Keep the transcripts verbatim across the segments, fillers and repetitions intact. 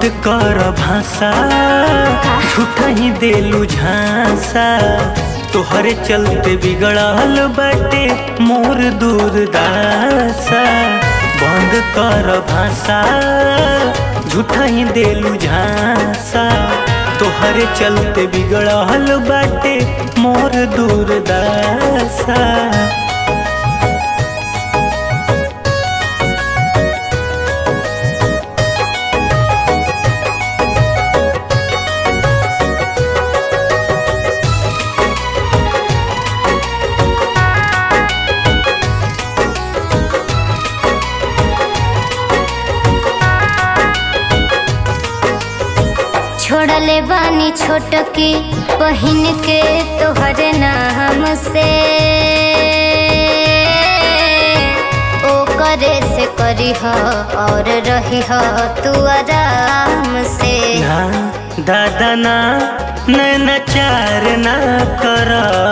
कर भाषा झूठा ही देलू झांसा, तोहरे चलते बिगड़ल बाटे मोर दुर्दशा। बंद कर भाषा झूठा ही देलू झांसा, तोहरे चलते बिगड़ल बाटे मोर दुर्दशा। छोड़ले बानी छोटकी बहिन के तोहरे नाम से, ओ करे से करी हो और रही हो तू आराम से। ना दादा ना नैनाचार ना कर,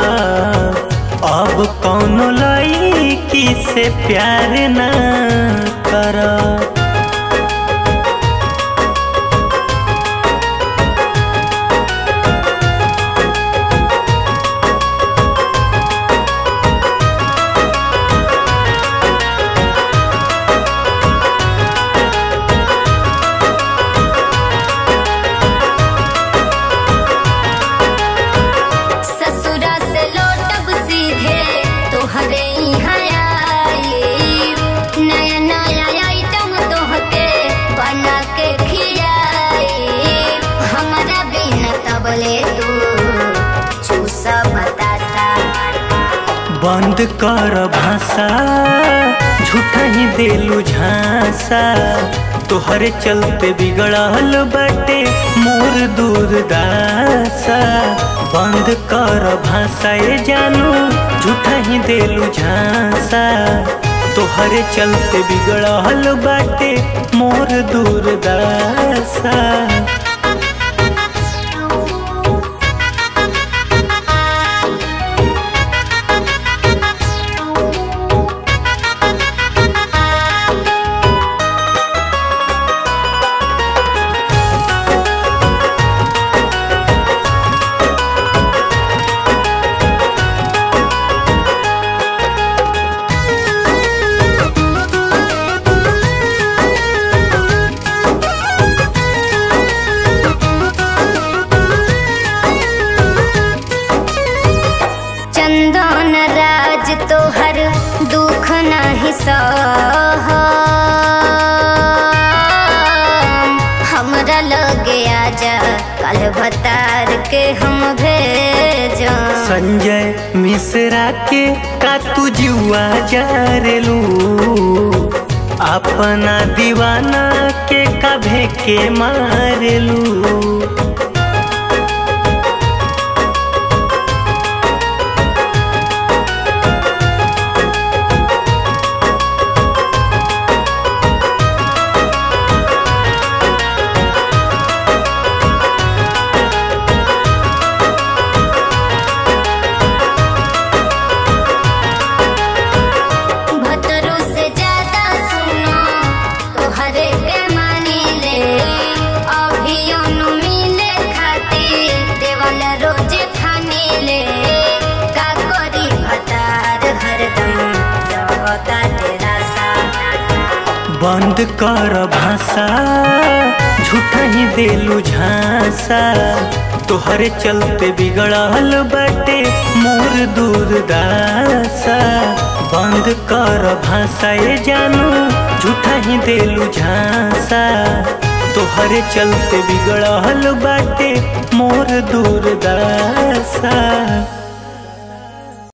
अब कौनो लड़की से प्यार ना कर। बंद कर भाषा झूठा ही देलू झांसा, तोहरे चलते बिगड़ल बाटे मोर दुर्दशा। बंद कर भाषा ये जानू झूठा ही देलू झांसा, तोहरे चलते बिगड़ल बाटे मोर दुर्दशा। चंदन राज तोहर दुख नहीं सह, हमरा लगे आजा कल भतार के हम भेज। संजय मिश्रा के का तू जुआ जारेलू, अपना दीवाना के कभे के मारेलू। बंद कर भाषा झूठा ही देलू झांसा, तोहरे चलते बिगड़ल बाटे मोर दुर्दशा। बंद कर भाषा ये जानू झूठा ही देलू झांसा, तोहरे चलते बिगड़ल बाटे मोर दुर्दशा।